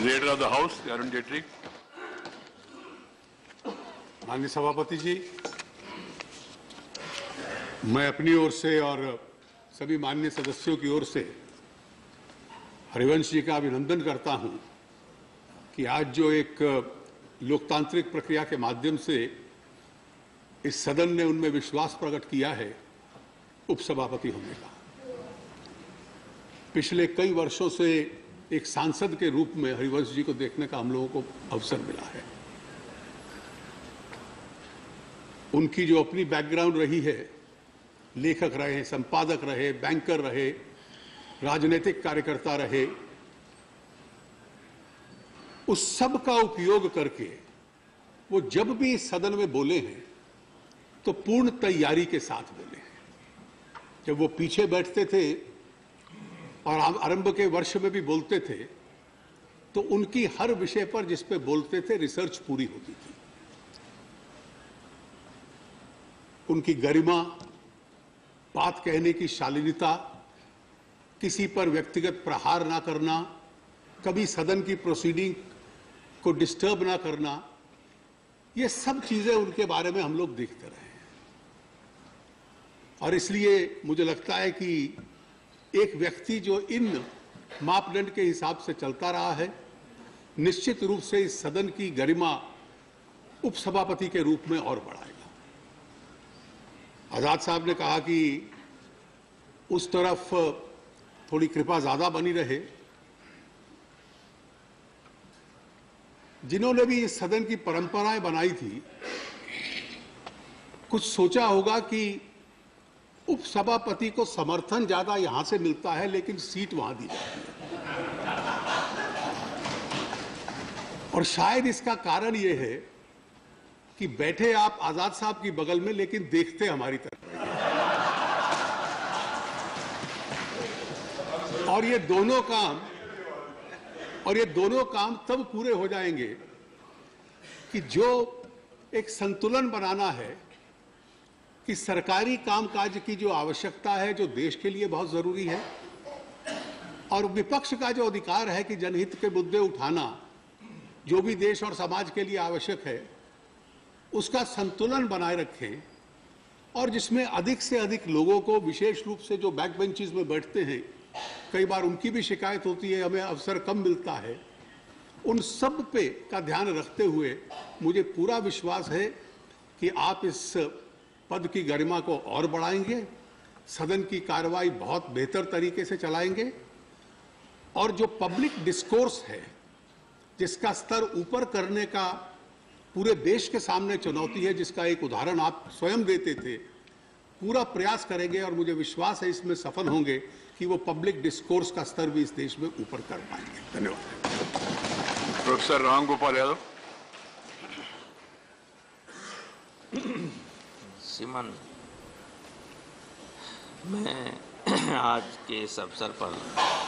Leader of the House, Arun Jaitley. माननीय सभापति जी, मैं अपनी ओर से और सभी माननीय सदस्यों की ओर से हरिवंश जी का अभिनंदन करता हूं कि आज जो एक लोकतांत्रिक प्रक्रिया के माध्यम से इस सदन ने उनमें विश्वास प्रकट किया है उपसभापति होने का। पिछले कई वर्षों से एक सांसद के रूप में हरिवंश जी को देखने का हम लोगों को अवसर मिला है। उनकी जो अपनी बैकग्राउंड रही है, लेखक रहे, संपादक रहे, बैंकर रहे, राजनीतिक कार्यकर्ता रहे, उस सब का उपयोग करके वो जब भी इस सदन में बोले हैं तो पूर्ण तैयारी के साथ बोले हैं। जब वो पीछे बैठते थे और आरंभ के वर्ष में भी बोलते थे तो उनकी हर विषय पर जिस पे बोलते थे रिसर्च पूरी होती थी। उनकी गरिमा, बात कहने की शालीनता, किसी पर व्यक्तिगत प्रहार ना करना, कभी सदन की प्रोसीडिंग को डिस्टर्ब ना करना, ये सब चीजें उनके बारे में हम लोग देखते रहे हैं। और इसलिए मुझे लगता है कि एक व्यक्ति जो इन मापदंड के हिसाब से चलता रहा है, निश्चित रूप से इस सदन की गरिमा उपसभापति के रूप में और बढ़ाएगा। आजाद साहब ने कहा कि उस तरफ थोड़ी कृपा ज्यादा बनी रहे। जिन्होंने भी इस सदन की परंपराएं बनाई थी, कुछ सोचा होगा कि उपसभापति को समर्थन ज्यादा यहां से मिलता है लेकिन सीट वहां दी जाती है। और शायद इसका कारण यह है कि बैठे आप आजाद साहब की बगल में लेकिन देखते हमारी तरफ। और ये दोनों काम तब पूरे हो जाएंगे कि जो एक संतुलन बनाना है कि सरकारी कामकाज की जो आवश्यकता है, जो देश के लिए बहुत जरूरी है, और विपक्ष का जो अधिकार है कि जनहित के मुद्दे उठाना, जो भी देश और समाज के लिए आवश्यक है, उसका संतुलन बनाए रखें। और जिसमें अधिक से अधिक लोगों को, विशेष रूप से जो बैक बेंचेस में बैठते हैं, कई बार उनकी भी शिकायत होती है, हमें अवसर कम मिलता है, उन सब पे का ध्यान रखते हुए मुझे पूरा विश्वास है कि आप इस पद की गरिमा को और बढ़ाएंगे, सदन की कार्रवाई बहुत बेहतर तरीके से चलाएंगे, और जो पब्लिक डिस्कोर्स है, जिसका स्तर ऊपर करने का पूरे देश के सामने चुनौती है, जिसका एक उदाहरण आप स्वयं देते थे, पूरा प्रयास करेंगे और मुझे विश्वास है इसमें सफल होंगे कि वो पब्लिक डिस्कोर्स का स्तर भी इस देश में ऊपर कर पाएंगे। धन्यवाद। प्रोफेसर राम गोपाल यादव। श्रीमान, मैं आज के इस अवसर पर